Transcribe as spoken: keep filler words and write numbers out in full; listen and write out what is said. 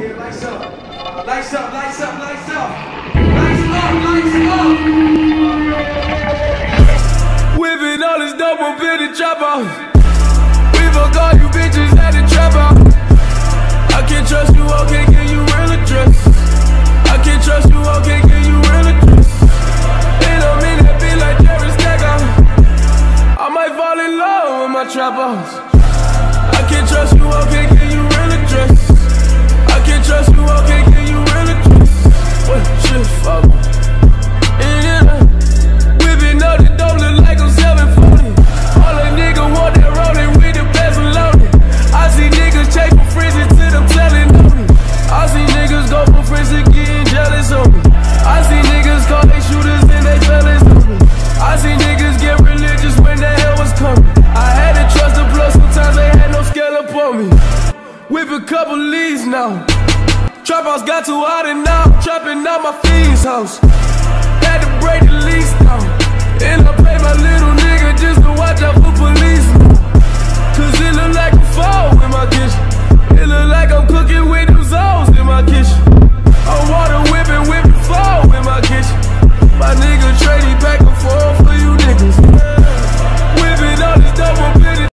Lights up, lights up, lights up, lights up, lights up, lights up. Whipping all this dope up in the trap house. We fuck all you bitches at the trap house. I can't trust you, I can't give you real address. I can't trust you, I can't give you real address. Ain't no mean that be like Jerry Stacker. I might fall in love with my trap house. I can't trust you, I can't give you real address. I can't trust you, I can't give you real address. What shit fuck? Yeah, whipping up the dope look like I'm seven forty. All a nigga want that rolling with the best loaded. I see niggas chase from frizzy to them telling on me. I see niggas go from frizzy getting jealous on me. I see niggas call they shooters and they fellas on me. I see niggas get religious when the hell was coming. I had to trust the blood, sometimes they had no scale up on me. Whip a couple leads now. Trap house got too hot and now I'm trapping out my fiend's house. Had to break the lead.